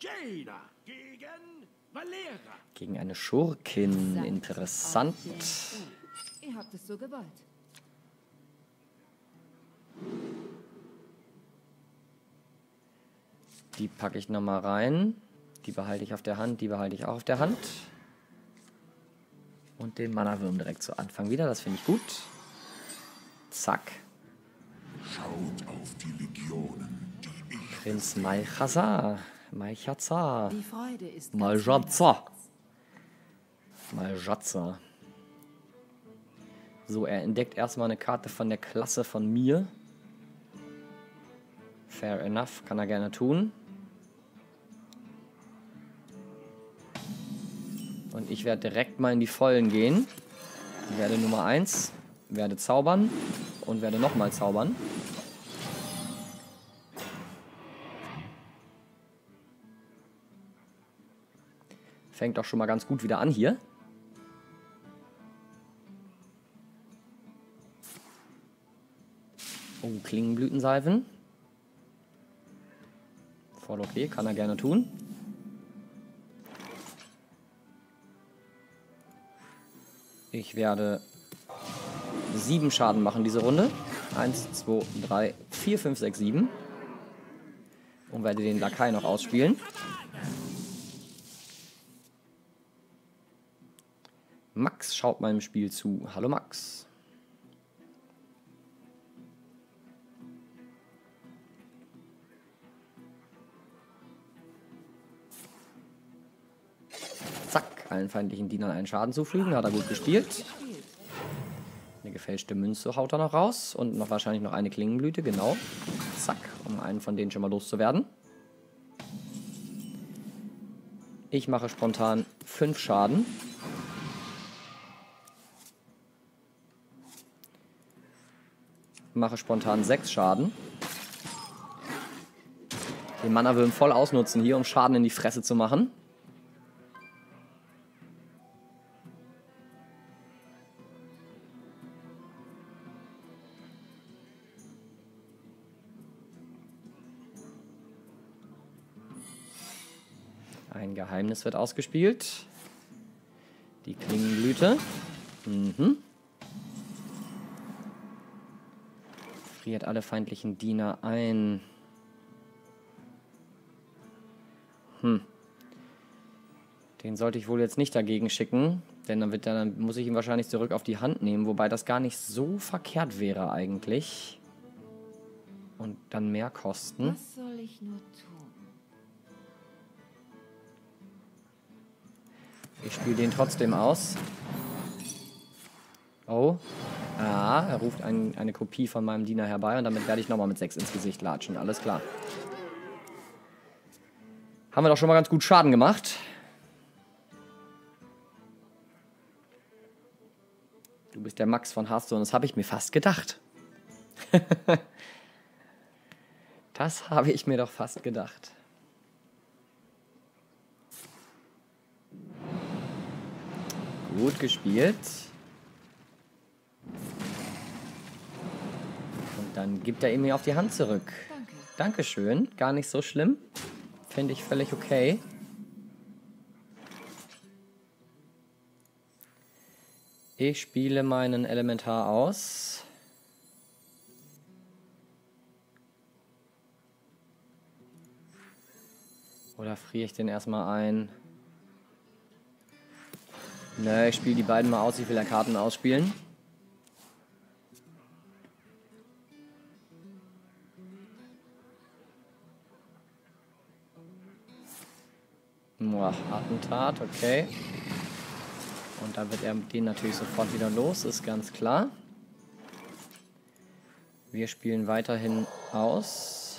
Jaina gegen Valera. Gegen eine Schurkin. Interessant. Ihr habt es so gewollt. Die packe ich nochmal rein. Die behalte ich auf der Hand. Die behalte ich auch auf der Hand. Und den Mana-Wurm direkt zu Anfang wieder. Das finde ich gut. Zack. Schaut auf die Legionen, die ich Prinz Malchazar. Malchazar. Die Freude ist Malchazar. Malchazar. So, er entdeckt erstmal eine Karte von der Klasse von mir. Fair enough, kann er gerne tun. Und ich werde direkt mal in die Vollen gehen. Ich werde Nummer 1, werde zaubern und werde nochmal zaubern. Fängt doch schon mal ganz gut wieder an hier. Oh, Klingenblütenseifen. Voll okay, kann er gerne tun. Ich werde 7 Schaden machen diese Runde. 1, 2, 3, 4, 5, 6, 7. Und werde den Lakai noch ausspielen. Max schaut meinem Spiel zu. Hallo Max. Zack, allen feindlichen Dienern einen Schaden zufügen. Hat er gut gespielt. Eine gefälschte Münze haut er noch raus. Und noch wahrscheinlich noch eine Klingenblüte, genau. Zack, um einen von denen schon mal loszuwerden. Ich mache spontan 5 Schaden. Mache spontan 6 Schaden. Den Mana-Wurm voll ausnutzen hier, um Schaden in die Fresse zu machen. Ein Geheimnis wird ausgespielt. Die Klingenblüte. Friert alle feindlichen Diener ein. Den sollte ich wohl jetzt nicht dagegen schicken, denn dann muss ich ihn wahrscheinlich zurück auf die Hand nehmen, wobei das gar nicht so verkehrt wäre eigentlich. Und dann mehr kosten. Was soll ich nur tun? Ich spiele den trotzdem aus. Oh. Ah, er ruft eine Kopie von meinem Diener herbei und damit werde ich nochmal mit 6 ins Gesicht latschen. Alles klar. Haben wir doch schon mal ganz gut Schaden gemacht. Du bist der Max von Hearthstone, das habe ich mir fast gedacht. Das habe ich mir doch fast gedacht. Gut gespielt. Und dann gibt er ihn mir auf die Hand zurück. Danke. Dankeschön. Gar nicht so schlimm. Finde ich völlig okay. Ich spiele meinen Elementar aus. Oder friere ich den erstmal ein? Ne, ich spiele die beiden mal aus. Ich will ja Karten ausspielen. Attentat, okay. Und da wird er den natürlich sofort wieder los, ist ganz klar. Wir spielen weiterhin aus.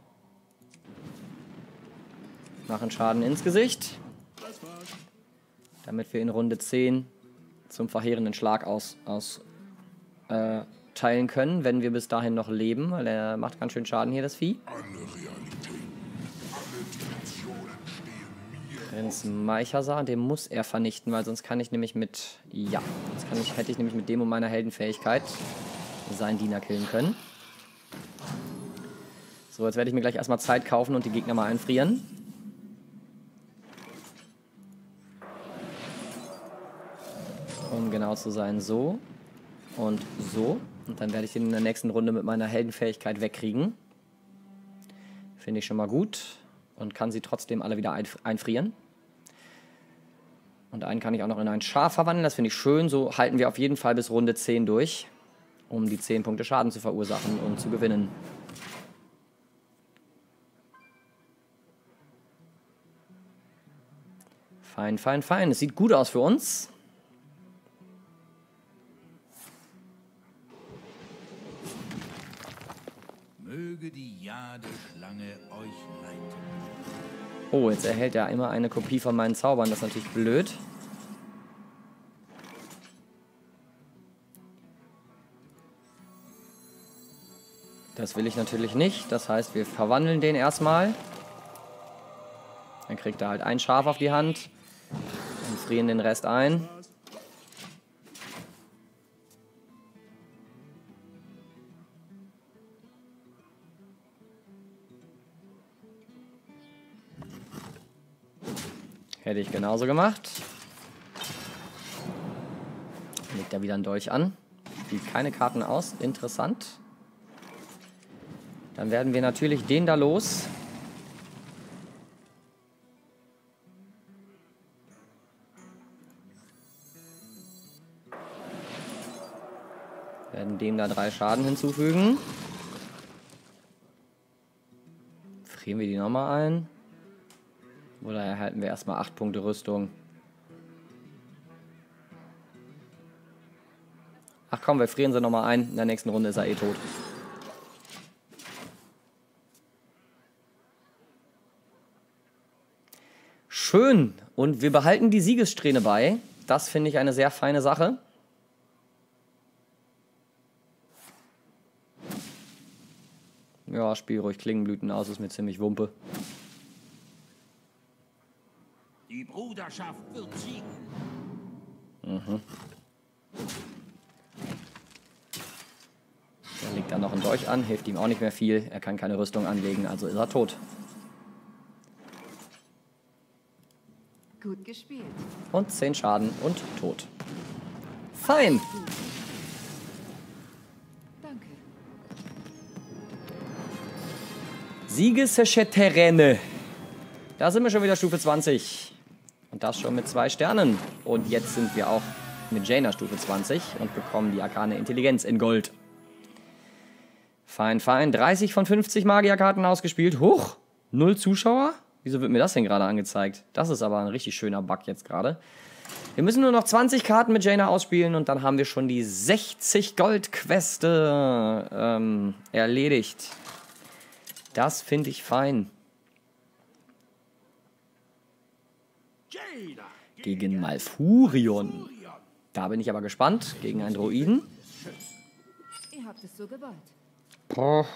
Machen Schaden ins Gesicht. Damit wir in Runde 10 zum verheerenden Schlag teilen können, wenn wir bis dahin noch leben, weil er macht ganz schön Schaden hier, das Vieh. alle Realitäten, alle Dimensionen stehen mir. Prinz Malchazar, den muss er vernichten, weil sonst kann ich nämlich mit, hätte ich nämlich mit dem und meiner Heldenfähigkeit seinen Diener killen können. So, jetzt werde ich mir gleich erstmal Zeit kaufen und die Gegner mal einfrieren. genau zu sein. So und so. Und dann werde ich den in der nächsten Runde mit meiner Heldenfähigkeit wegkriegen. Finde ich schon mal gut. Und kann sie trotzdem alle wieder einfrieren. Und einen kann ich auch noch in ein Schaf verwandeln. Das finde ich schön. So halten wir auf jeden Fall bis Runde 10 durch, um die 10 Punkte Schaden zu verursachen und zu gewinnen. Fein, fein, fein. Es sieht gut aus für uns. Möge die Jadeschlange euch leiten. Oh, jetzt erhält er immer eine Kopie von meinen Zaubern. Das ist natürlich blöd. Das will ich natürlich nicht. Das heißt, wir verwandeln den erstmal. Dann kriegt er halt ein Schaf auf die Hand. Und frieren den Rest ein. Hätte ich genauso gemacht. Legt er wieder einen Dolch an. Spielt keine Karten aus. Interessant. Dann werden wir natürlich den da los. Werden dem da 3 Schaden hinzufügen. Frieren wir die nochmal ein. Oder erhalten wir erstmal 8 Punkte Rüstung. Ach komm, wir frieren sie nochmal ein. In der nächsten Runde ist er eh tot. Schön. Und wir behalten die Siegessträhne bei. Das finde ich eine sehr feine Sache. Ja, spiel ruhig Klingenblüten aus, ist mir ziemlich Wumpe. Die Bruderschaft wird siegen. Mhm. Er legt dann noch einen Dolch an, hilft ihm auch nicht mehr viel. Er kann keine Rüstung anlegen, also ist er tot. Gut gespielt. Und 10 Schaden und tot. Fein. Danke. Siegesische Terräne. Da sind wir schon wieder Stufe 20. Und das schon mit 2 Sternen. Und jetzt sind wir auch mit Jaina Stufe 20 und bekommen die arkane Intelligenz in Gold. Fein, fein. 30 von 50 Magierkarten ausgespielt. Huch, 0 Zuschauer? Wieso wird mir das denn gerade angezeigt? Das ist aber ein richtig schöner Bug jetzt gerade. Wir müssen nur noch 20 Karten mit Jaina ausspielen und dann haben wir schon die 60 Goldqueste erledigt. Das finde ich fein. Jaina Gegen Malfurion. Da bin ich aber gespannt. Gegen einen Druiden. Ihr habt es so gewollt. Boah.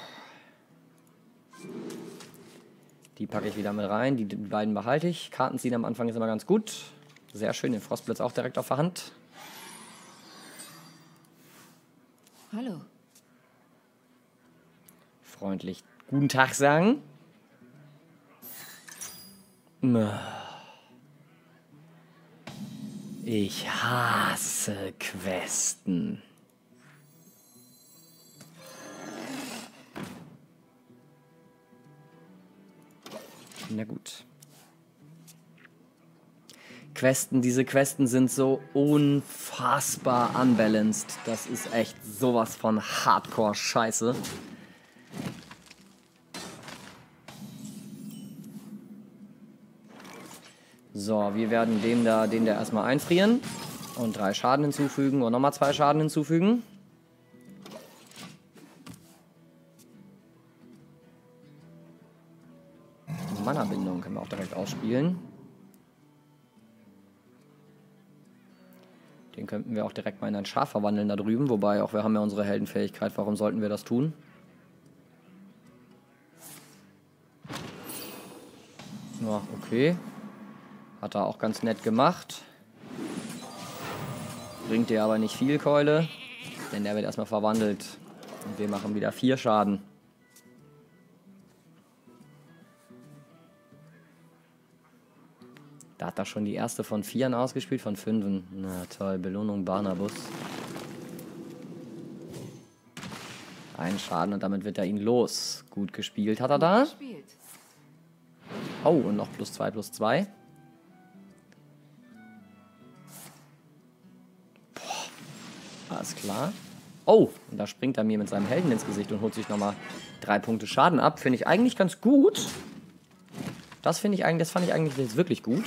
Die packe ich wieder mit rein. Die beiden behalte ich. Karten ziehen am Anfang ist immer ganz gut. Sehr schön. Den Frostblitz auch direkt auf der Hand. Hallo. Freundlich guten Tag sagen. Ich hasse Questen. Na gut. Diese Questen sind so unfassbar unbalanced. Das ist echt sowas von Hardcore-Scheiße. So, wir werden den da erstmal einfrieren und 3 Schaden hinzufügen und nochmal 2 Schaden hinzufügen. Mana-Bindung können wir auch direkt ausspielen. Den könnten wir auch direkt mal in ein Schaf verwandeln da drüben, wobei auch wir haben ja unsere Heldenfähigkeit, warum sollten wir das tun? Ja, okay. Hat er auch ganz nett gemacht. Bringt dir aber nicht viel Keule, denn der wird erstmal verwandelt. Und wir machen wieder 4 Schaden. Da hat er schon die erste von 4 ausgespielt, von 5. Na toll, Belohnung Barnabas. Ein Schaden und damit wird er ihn los. Gut gespielt hat er da. Gespielt. Oh, und noch +2/+2. Boah, alles klar. Oh, und da springt er mir mit seinem Helden ins Gesicht und holt sich nochmal 3 Punkte Schaden ab. Finde ich eigentlich ganz gut. Das fand ich eigentlich jetzt wirklich gut.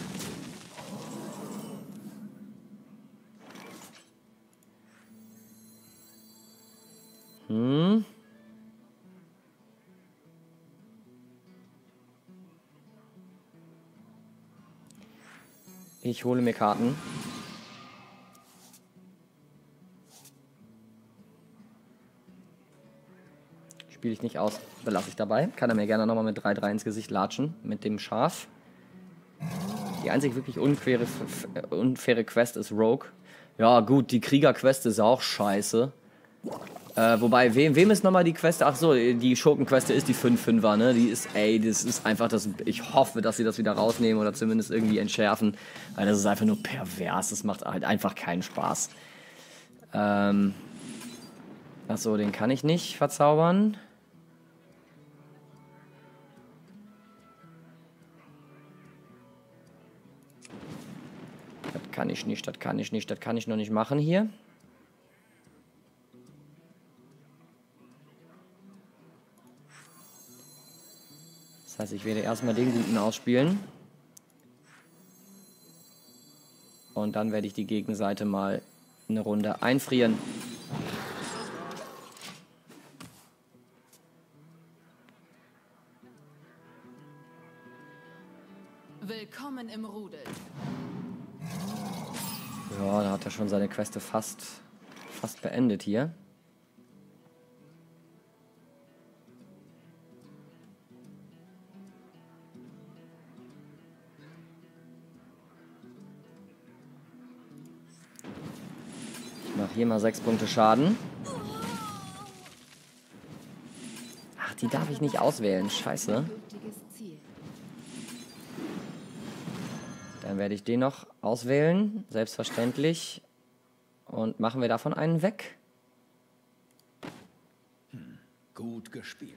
Ich hole mir Karten. Spiele ich nicht aus, belasse ich dabei. Kann er mir gerne nochmal mit 3-3 ins Gesicht latschen. Mit dem Schaf. Die einzig wirklich unfaire Quest ist Rogue. Ja gut, die Krieger-Quest ist auch scheiße. Wobei, wem ist nochmal die Quest? Ach so, die Schurken-Quest ist die 5-5er, ne? Die ist, das ist einfach das. Ich hoffe, dass sie das wieder rausnehmen oder zumindest irgendwie entschärfen. Weil das ist einfach nur pervers. Das macht halt einfach keinen Spaß. Achso, den kann ich nicht verzaubern. Das kann ich nicht, das kann ich nicht, das kann ich noch nicht machen hier. Das heißt, ich werde erstmal den Guten ausspielen. Und dann werde ich die Gegenseite mal eine Runde einfrieren. Willkommen im Rudel. Ja, da hat er schon seine Queste fast beendet hier. Ich mache hier mal 6 Punkte Schaden. Ach, die darf ich nicht auswählen. Scheiße. Gültiges Ziel. Dann werde ich den noch auswählen, selbstverständlich. Und machen wir davon einen weg. Gut gespielt.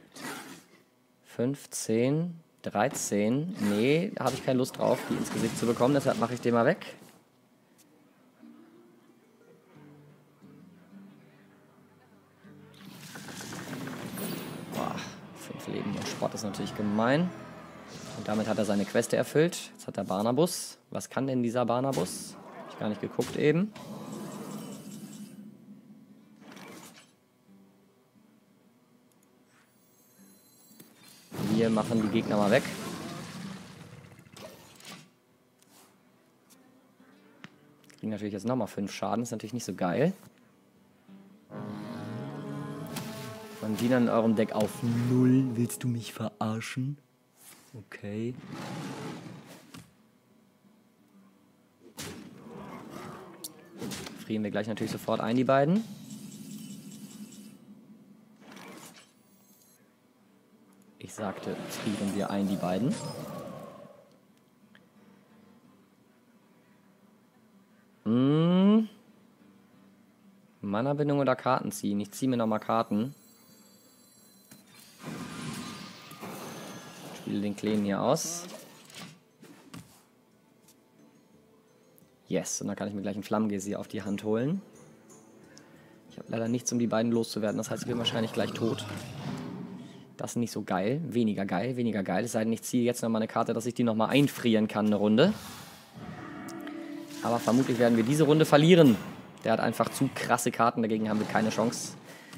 15, 13. Nee, da habe ich keine Lust drauf, die ins Gesicht zu bekommen. Deshalb mache ich den mal weg. Boah, 5 Leben und Schrott ist natürlich gemein. Und damit hat er seine Queste erfüllt. Jetzt hat er Barnabas. Was kann denn dieser Barnabas? Hab ich gar nicht geguckt eben. Wir machen die Gegner mal weg. Kriegen natürlich jetzt nochmal 5 Schaden. Ist natürlich nicht so geil. Von Dienern in eurem Deck auf 0. Willst du mich verarschen? Okay. Frieren wir gleich natürlich sofort ein, die beiden. Ich sagte, frieren wir ein, die beiden. Mana-Bindung oder Karten ziehen? Ich ziehe mir nochmal Karten. Spiele den Kleinen hier aus. Yes, und dann kann ich mir gleich einen Flammengesier auf die Hand holen. Ich habe leider nichts, um die beiden loszuwerden. Das heißt, ich bin wahrscheinlich gleich tot. Das ist nicht so geil. Weniger geil, weniger geil. Es sei denn, ich ziehe jetzt nochmal eine Karte, dass ich die nochmal einfrieren kann, eine Runde. Aber vermutlich werden wir diese Runde verlieren. Der hat einfach zu krasse Karten, dagegen haben wir keine Chance.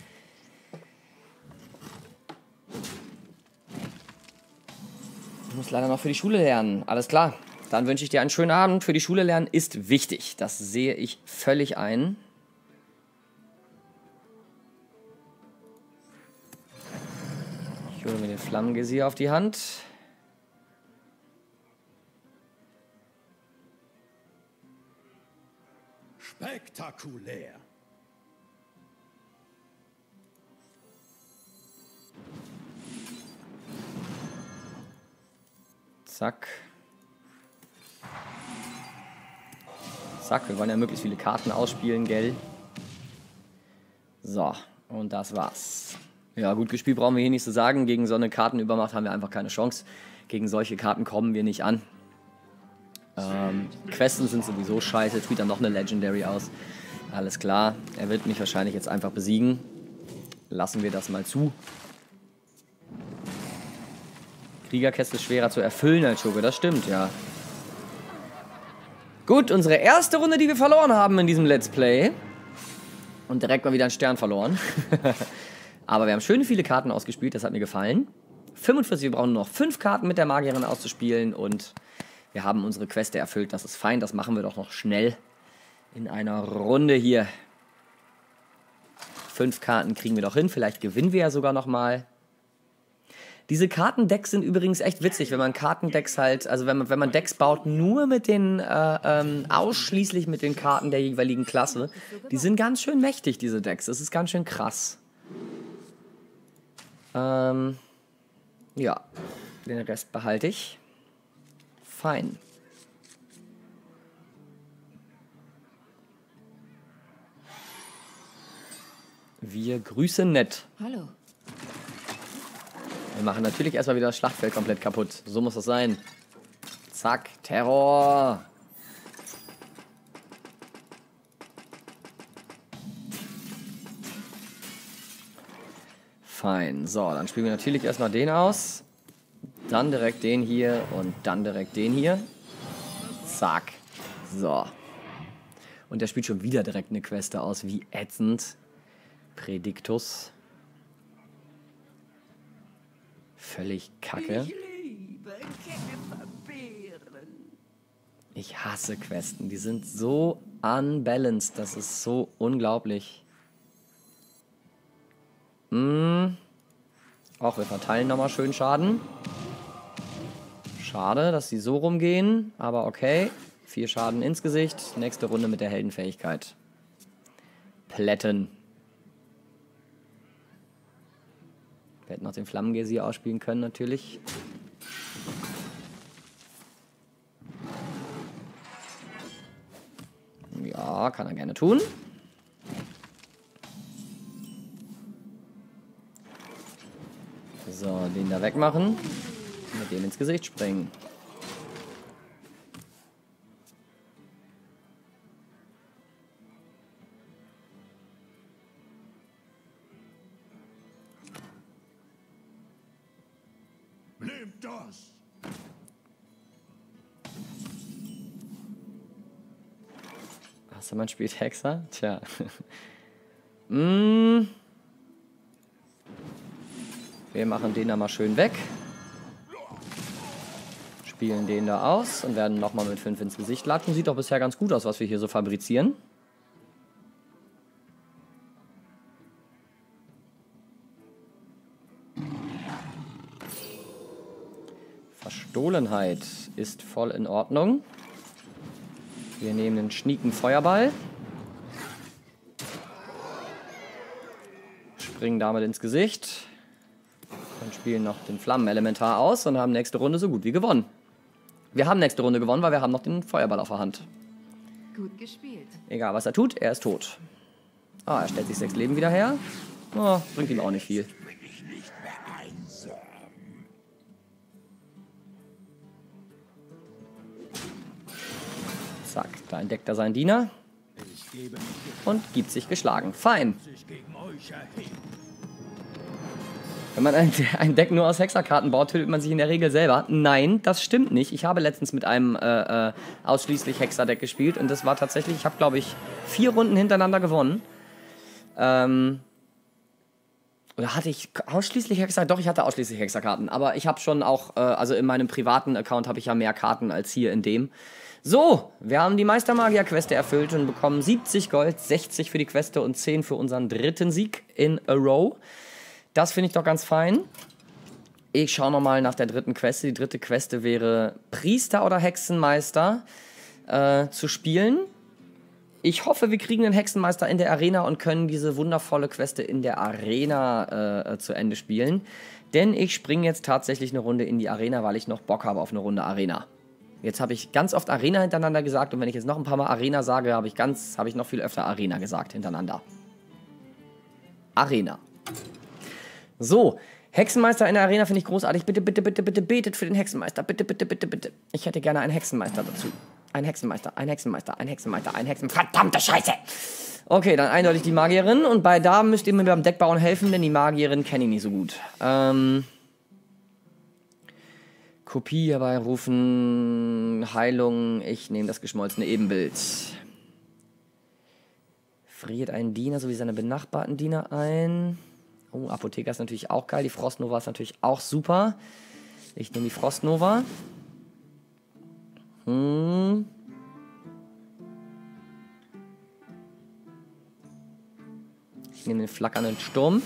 Ich muss leider noch für die Schule lernen. Alles klar. Dann wünsche ich dir einen schönen Abend. Für die Schule lernen ist wichtig. Das sehe ich völlig ein. Ich hole mir den Flammengesier auf die Hand. Spektakulär. Zack. Zack, wir wollen ja möglichst viele Karten ausspielen, gell? So, und das war's. Ja, gut gespielt brauchen wir hier nicht zu sagen. Gegen so eine Kartenübermacht haben wir einfach keine Chance. Gegen solche Karten kommen wir nicht an. Questen sind sowieso scheiße. Tut dann noch eine Legendary aus. Alles klar. Er wird mich wahrscheinlich jetzt einfach besiegen. Lassen wir das mal zu. Kriegerkessel schwerer zu erfüllen als Schurke. Das stimmt, ja. Gut, unsere erste Runde, die wir verloren haben in diesem Let's Play. Und direkt mal wieder einen Stern verloren. Aber wir haben schöne viele Karten ausgespielt, das hat mir gefallen. 45, wir brauchen nur noch 5 Karten mit der Magierin auszuspielen und wir haben unsere Queste erfüllt. Das ist fein, das machen wir doch noch schnell in einer Runde hier. 5 Karten kriegen wir doch hin, vielleicht gewinnen wir ja sogar nochmal. Diese Kartendecks sind übrigens echt witzig, wenn man Kartendecks halt, also wenn man Decks baut, nur mit den, ausschließlich mit den Karten der jeweiligen Klasse. Die sind ganz schön mächtig, diese Decks, das ist ganz schön krass. Ja, den Rest behalte ich. Fein. Wir grüßen nett. Hallo. Wir machen natürlich erstmal wieder das Schlachtfeld komplett kaputt. So muss das sein. Zack, Terror. Fein. So, dann spielen wir natürlich erstmal den aus. Dann direkt den hier und dann direkt den hier. Zack. So. Und der spielt schon wieder direkt eine Queste aus. Wie ätzend. Predictus. Völlig kacke. Ich hasse Questen. Die sind so unbalanced. Das ist so unglaublich. Auch wir verteilen nochmal schön Schaden. Schade, dass sie so rumgehen. Aber okay. 4 Schaden ins Gesicht. Nächste Runde mit der Heldenfähigkeit. Plätten. Wir hätten noch den Flammengeysir ausspielen können, natürlich. Ja, kann er gerne tun. So, den da wegmachen. Mit dem ins Gesicht springen. Nehmt das! Hast du mal spielt Hexer? Tja. Wir machen den da mal schön weg. Spielen den da aus und werden nochmal mit 5 ins Gesicht latschen. Sieht doch bisher ganz gut aus, was wir hier so fabrizieren. Verstohlenheit ist voll in Ordnung. Wir nehmen den schnieken Feuerball. Springen damit ins Gesicht. Und spielen noch den Flammenelementar aus und haben nächste Runde so gut wie gewonnen. Wir haben nächste Runde gewonnen, weil wir haben noch den Feuerball auf der Hand. Gut gespielt. Egal was er tut, er ist tot. Ah, er stellt sich 6 Leben wieder her. Oh, bringt ihm auch nicht viel. Zack, da entdeckt er seinen Diener. Und gibt sich geschlagen. Fein. Wenn man ein Deck nur aus Hexerkarten baut, tötet man sich in der Regel selber. Nein, das stimmt nicht. Ich habe letztens mit einem ausschließlich Hexer-Deck gespielt und das war tatsächlich, ich habe glaube ich 4 Runden hintereinander gewonnen. Oder hatte ich ausschließlich Hexer? Doch, ich hatte ausschließlich Hexerkarten. Aber ich habe schon auch, also in meinem privaten Account habe ich ja mehr Karten als hier in dem. So, wir haben die Meistermagier-Queste erfüllt und bekommen 70 Gold, 60 für die Queste und 10 für unseren 3. Sieg in a row. Das finde ich doch ganz fein. Ich schaue nochmal nach der 3. Queste. Die 3. Queste wäre Priester oder Hexenmeister zu spielen. Ich hoffe, wir kriegen den Hexenmeister in der Arena und können diese wundervolle Queste in der Arena zu Ende spielen. Denn ich springe jetzt tatsächlich eine Runde in die Arena, weil ich noch Bock habe auf eine Runde Arena. Jetzt habe ich ganz oft Arena hintereinander gesagt und wenn ich jetzt noch ein paar Mal Arena sage, habe ich noch viel öfter Arena gesagt hintereinander. Arena. So, Hexenmeister in der Arena finde ich großartig. Bitte, bitte, bitte, bitte betet für den Hexenmeister. Bitte, bitte, bitte, bitte. Ich hätte gerne einen Hexenmeister dazu. Ein Hexenmeister, ein Hexenmeister, ein Hexenmeister, ein Hexenmeister. Verdammte Scheiße! Okay, dann eindeutig die Magierin. Und bei da müsst ihr mir beim Deckbauen helfen, denn die Magierin kenne ich nicht so gut. Kopie herbeirufen, Heilung. Ich nehme das geschmolzene Ebenbild. Friert einen Diener sowie seine benachbarten Diener ein. Oh, Apotheker ist natürlich auch geil. Die Frostnova ist natürlich auch super. Ich nehme die Frostnova. Ich nehme den flackernden Sturm.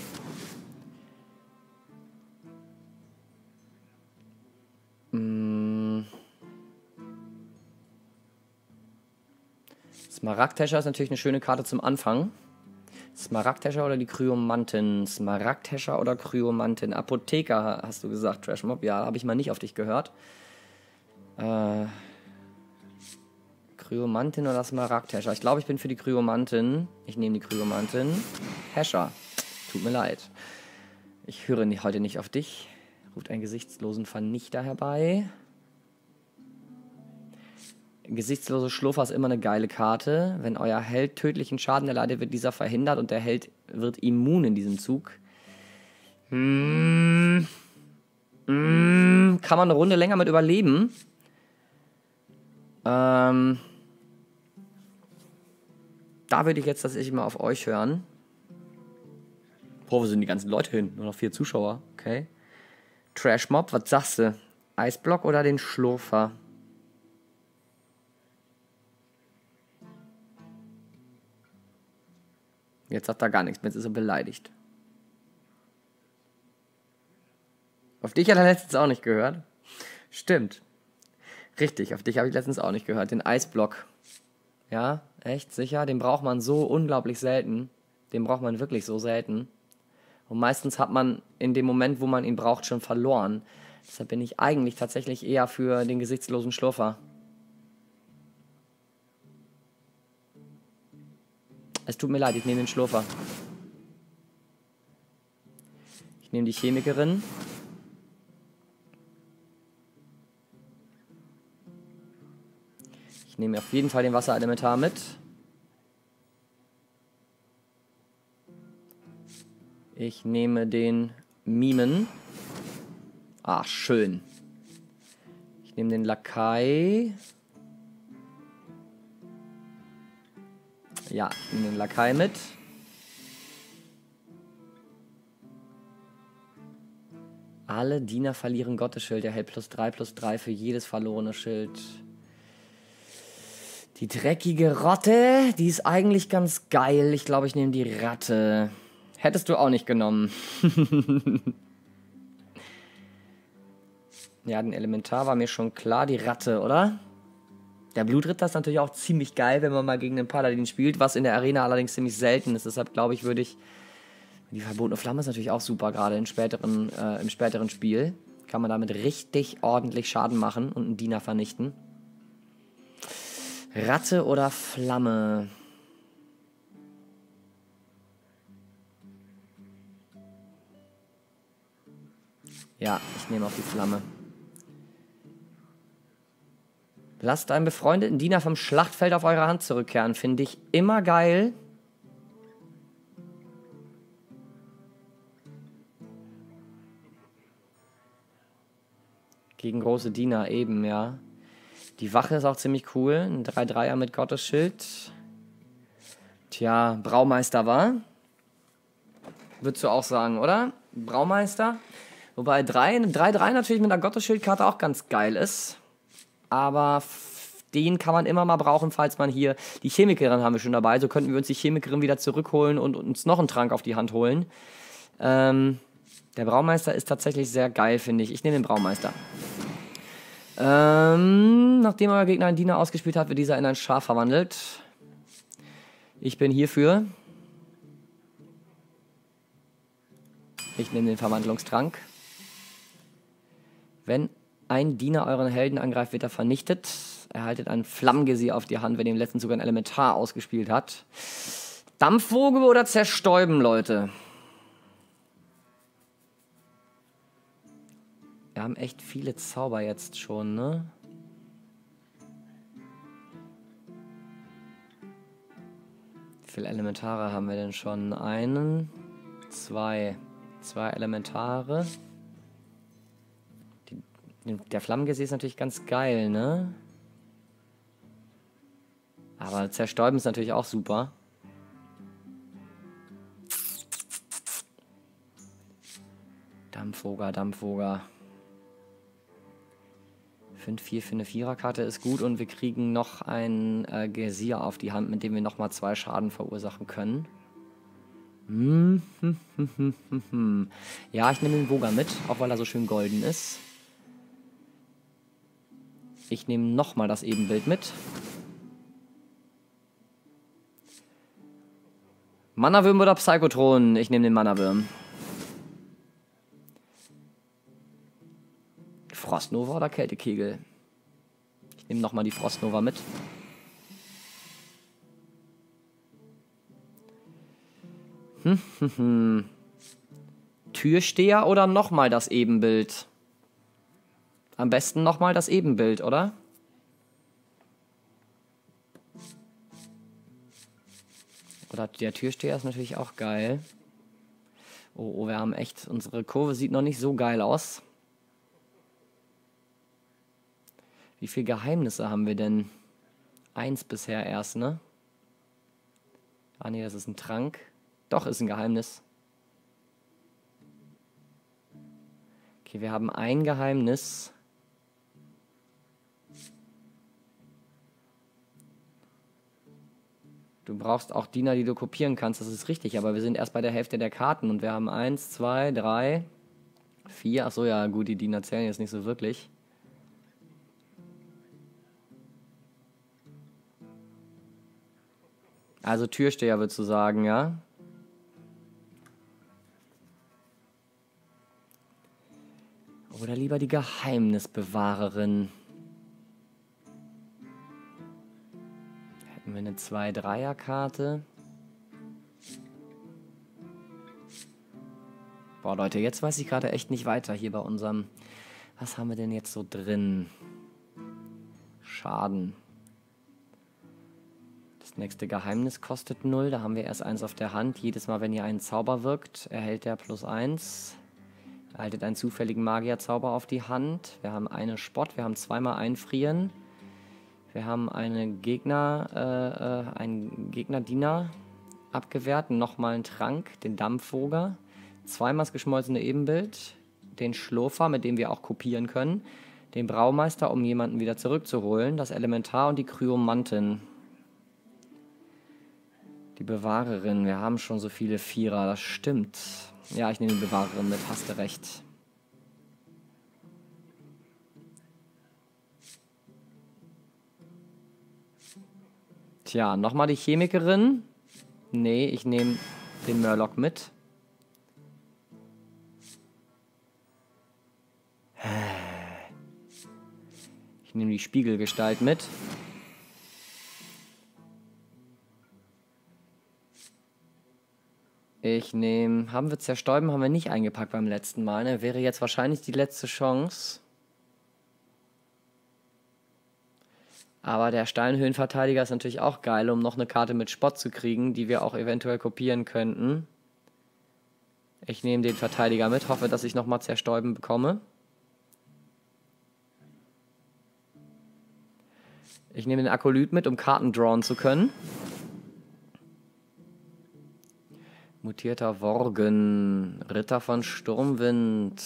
Smaragdhäscher ist natürlich eine schöne Karte zum Anfang. Smaragdhäscher oder die Kryomantin? Smaragdhäscher oder Kryomantin? Apotheker, hast du gesagt, Trashmob. Ja, habe ich mal nicht auf dich gehört. Kryomantin oder Smaragdhäscher? Ich glaube, ich bin für die Kryomantin. Ich nehme die Kryomantin. Häscher. Tut mir leid. Ich höre heute nicht auf dich. Ruft einen gesichtslosen Vernichter herbei. Gesichtslose Schlurfer ist immer eine geile Karte. Wenn euer Held tödlichen Schaden erleidet, wird dieser verhindert und der Held wird immun in diesem Zug. Kann man eine Runde länger mit überleben. Da würde ich jetzt tatsächlich mal auf euch hören. Boah, wo sind die ganzen Leute hin? Nur noch 4 Zuschauer. Okay. Trashmob, was sagst du? Eisblock oder den Schlurfer? Jetzt sagt er gar nichts mehr, jetzt ist er beleidigt. Auf dich hat er letztens auch nicht gehört. Stimmt. Richtig, auf dich habe ich letztens auch nicht gehört. Den Eisblock. Ja, echt, sicher? Den braucht man so unglaublich selten. Den braucht man wirklich so selten. Und meistens hat man in dem Moment, wo man ihn braucht, schon verloren. Deshalb bin ich eigentlich tatsächlich eher für den gesichtslosen Schlurfer. Es tut mir leid, ich nehme den Schlurfer. Ich nehme die Chemikerin. Ich nehme auf jeden Fall den Wasserelementar mit. Ich nehme den Mimen. Ah, schön. Ich nehme den Lakai. Ja, ich nehme den Lakai mit. Alle Diener verlieren Gottesschild. Er hält +3/+3 für jedes verlorene Schild. Die dreckige Rotte, die ist eigentlich ganz geil. Ich glaube, ich nehme die Ratte. Hättest du auch nicht genommen. Ja, den Elementar war mir schon klar. Die Ratte, oder? Der Blutritter ist natürlich auch ziemlich geil, wenn man mal gegen den Paladin spielt, was in der Arena allerdings ziemlich selten ist. Deshalb glaube ich, würde ich... Die verbotene Flamme ist natürlich auch super, gerade im späteren Spiel. Kann man damit richtig ordentlich Schaden machen und einen Diener vernichten. Ratte oder Flamme? Ja, ich nehme auch die Flamme. Lasst einen befreundeten Diener vom Schlachtfeld auf eure Hand zurückkehren. Finde ich immer geil. Gegen große Diener eben, ja. Die Wache ist auch ziemlich cool. Ein 3-3er mit Gottesschild. Tja, Braumeister war. Würdest du auch sagen, oder? Braumeister. Wobei 3-3 natürlich mit einer Gottesschildkarte auch ganz geil ist. Aber den kann man immer mal brauchen, falls man hier... Die Chemikerin haben wir schon dabei. So könnten wir uns die Chemikerin wieder zurückholen und uns noch einen Trank auf die Hand holen. Der Braumeister ist tatsächlich sehr geil, finde ich. Ich nehme den Braumeister. Nachdem euer Gegner einen Diener ausgespielt hat, wird dieser in ein Schaf verwandelt. Ich bin hierfür. Ich nehme den Verwandlungstrank. Wenn ein Diener euren Helden angreift, wird er vernichtet. Erhaltet ein Flammengesier auf die Hand, wenn ihr im letzten Zug ein Elementar ausgespielt hat. Dampfwoge oder Zerstäuben, Leute? Wir haben echt viele Zauber jetzt schon, ne? Wie viele Elementare haben wir denn schon? Einen, zwei. Zwei Elementare. Der Flammengesier ist natürlich ganz geil, ne? Aber Zerstäuben ist natürlich auch super. Dampfwoger, Dampfwoger. 5-4 für eine Viererkarte ist gut und wir kriegen noch ein Gesier auf die Hand, mit dem wir nochmal 2 Schaden verursachen können. Ja, ich nehme den Woger mit, auch weil er so schön golden ist. Ich nehme nochmal das Ebenbild mit. Manawürm oder Psychotron? Ich nehme den Manawürm. Frostnova oder Kältekegel? Ich nehme nochmal die Frostnova mit. Türsteher oder nochmal das Ebenbild? Am besten nochmal das Ebenbild, oder? Oder der Türsteher ist natürlich auch geil. Oh, wir haben echt... Unsere Kurve sieht noch nicht so geil aus. Wie viele Geheimnisse haben wir denn? 1 bisher erst, ne? Ah, nee, das ist ein Trank. Doch, ist ein Geheimnis. Okay, wir haben ein Geheimnis. Du brauchst auch Diener, die du kopieren kannst, das ist richtig, aber wir sind erst bei der Hälfte der Karten und wir haben 1, 2, 3, 4. Achso, ja, gut, die Diener zählen jetzt nicht so wirklich. Also Türsteher, würdest du sagen, ja? Oder lieber die Geheimnisbewahrerin. Hätten wir eine 2-3er-Karte. Boah, Leute, jetzt weiß ich gerade echt nicht weiter hier bei unserem... Was haben wir denn jetzt so drin? Schaden. Das nächste Geheimnis kostet 0. Da haben wir erst 1 auf der Hand. Jedes Mal, wenn ihr einen Zauber wirkt, erhält der +1. Erhaltet einen zufälligen Magierzauber auf die Hand. Wir haben eine Spott. Wir haben 2-mal Einfrieren. Wir haben einen Gegnerdiener abgewehrt. Nochmal einen Trank, den Dampfwoger. 2-mal das geschmolzene Ebenbild. Den Schlurfer, mit dem wir auch kopieren können. Den Braumeister, um jemanden wieder zurückzuholen. Das Elementar und die Kryomantin. Die Bewahrerin, wir haben schon so viele Vierer, das stimmt. Ja, ich nehme die Bewahrerin mit, hast du recht. Tja, nochmal die Chemikerin. Nee, ich nehme den Murloc mit. Ich nehme die Spiegelgestalt mit. Ich nehme... Haben wir Zerstäuben? Haben wir nicht eingepackt beim letzten Mal. Ne? Wäre jetzt wahrscheinlich die letzte Chance. Aber der Steinhöhlenverteidiger ist natürlich auch geil, um noch eine Karte mit Spott zu kriegen, die wir auch eventuell kopieren könnten. Ich nehme den Verteidiger mit, hoffe, dass ich nochmal Zerstäuben bekomme. Ich nehme den Akolyt mit, um Karten drawn zu können. Mutierter Worgen, Ritter von Sturmwind.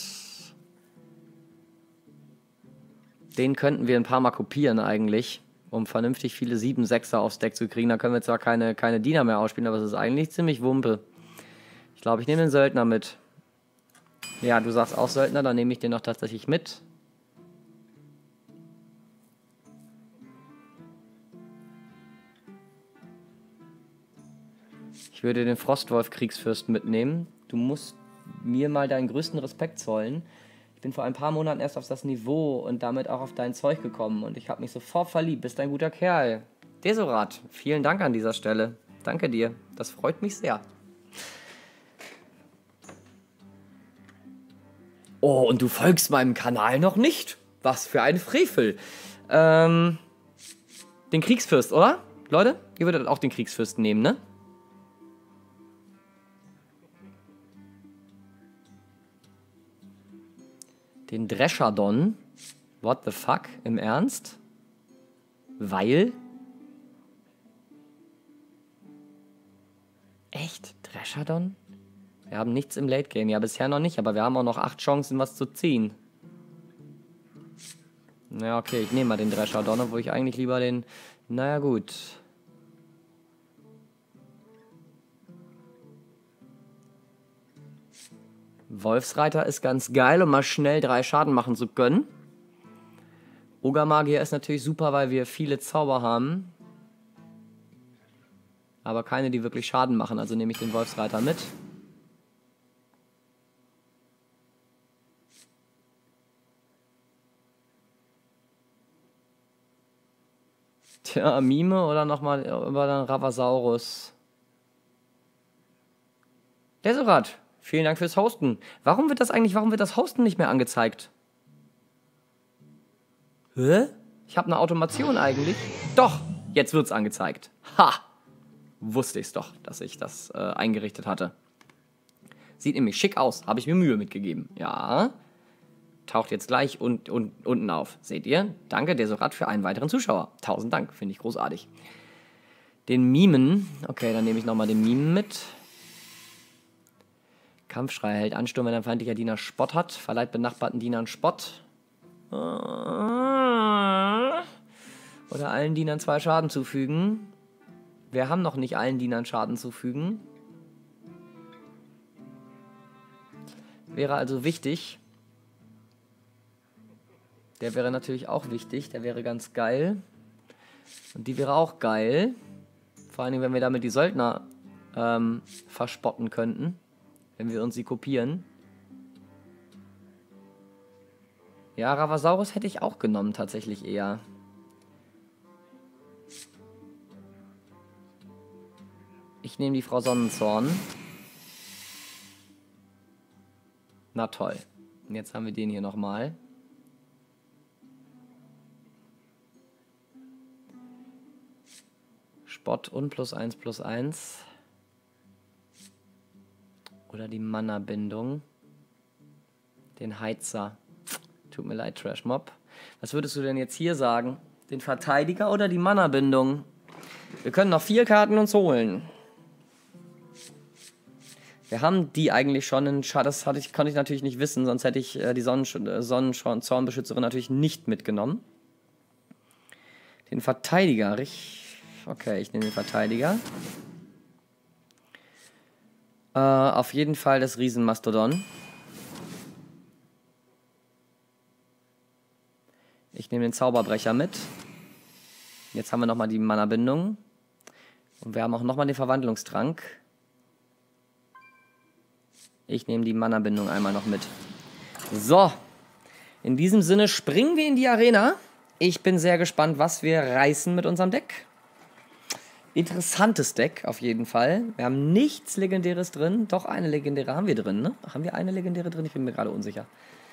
Den könnten wir ein paar Mal kopieren eigentlich, um vernünftig viele 7-6er aufs Deck zu kriegen. Da können wir zwar keine Diener mehr ausspielen, aber es ist eigentlich ziemlich Wumpe. Ich glaube, ich nehme den Söldner mit. Ja, du sagst auch Söldner, dann nehme ich den noch tatsächlich mit. Ich würde den Frostwolf Kriegsfürsten mitnehmen. Du musst mir mal deinen größten Respekt zollen. Ich bin vor ein paar Monaten erst auf das Niveau und damit auch auf dein Zeug gekommen und ich habe mich sofort verliebt. Bist ein guter Kerl. Desorat, vielen Dank an dieser Stelle. Danke dir. Das freut mich sehr. Oh, und du folgst meinem Kanal noch nicht? Was für ein Frevel. Den Kriegsfürst, oder? Leute, ihr würdet auch den Kriegsfürsten nehmen, ne? Den Dreschadon. What the fuck? Im Ernst? Weil? Echt? Dreschadon? Wir haben nichts im Late Game. Ja, bisher noch nicht, aber wir haben auch noch 8 Chancen, was zu ziehen. Ja, okay, ich nehme mal den Dreschadon, obwohl ich eigentlich lieber den... Naja, gut. Wolfsreiter ist ganz geil, um mal schnell 3 Schaden machen zu können. Ogermagier ist natürlich super, weil wir viele Zauber haben. Aber keine, die wirklich Schaden machen, also nehme ich den Wolfsreiter mit. Tja, Mime oder nochmal über den Ravasaurus. Desorat, vielen Dank fürs Hosten. Warum wird das Hosten nicht mehr angezeigt? Hä? Ich habe eine Automation eigentlich. Doch, jetzt wird's angezeigt. Ha! Wusste ich's doch, dass ich das eingerichtet hatte. Sieht nämlich schick aus, habe ich mir Mühe mitgegeben. Ja. Taucht jetzt gleich unten auf. Seht ihr? Danke, Desorat, für einen weiteren Zuschauer. 1000 Dank, finde ich großartig. Den Mimen. Okay, dann nehme ich nochmal den Mimen mit. Kampfschrei hält Ansturm, wenn ein feindlicher Diener Spott hat. Verleiht benachbarten Dienern Spott. Oder allen Dienern 2 Schaden zufügen. Wir haben noch nicht allen Dienern Schaden zufügen. Wäre also wichtig. Der wäre natürlich auch wichtig. Der wäre ganz geil. Und die wäre auch geil. Vor allen Dingen, wenn wir damit die Söldner verspotten könnten. Wenn wir uns sie kopieren. Ja, Ravasaurus hätte ich auch genommen, tatsächlich eher. Ich nehme die Frau Sonnenzorn. Na toll. Und jetzt haben wir den hier nochmal. Spott und +1/+1. Oder die Mana-Bindung. Den Heizer. Tut mir leid, Trash Mob. Was würdest du denn jetzt hier sagen? Den Verteidiger oder die Mana-Bindung? Wir können noch 4 Karten uns holen. Wir haben die eigentlich schon in das konnte ich natürlich nicht wissen, sonst hätte ich die Sonnenzornbeschützerin natürlich nicht mitgenommen. Den Verteidiger. Okay, ich nehme den Verteidiger. Auf jeden Fall das Riesenmastodon. Ich nehme den Zauberbrecher mit. Jetzt haben wir nochmal die Mana-Bindung. Und wir haben auch nochmal den Verwandlungstrank. Ich nehme die Mana-Bindung einmal noch mit. So. In diesem Sinne springen wir in die Arena. Ich bin sehr gespannt, was wir reißen mit unserem Deck. Interessantes Deck auf jeden Fall. Wir haben nichts Legendäres drin. Doch, eine Legendäre haben wir drin, ne? Haben wir eine Legendäre drin? Ich bin mir gerade unsicher.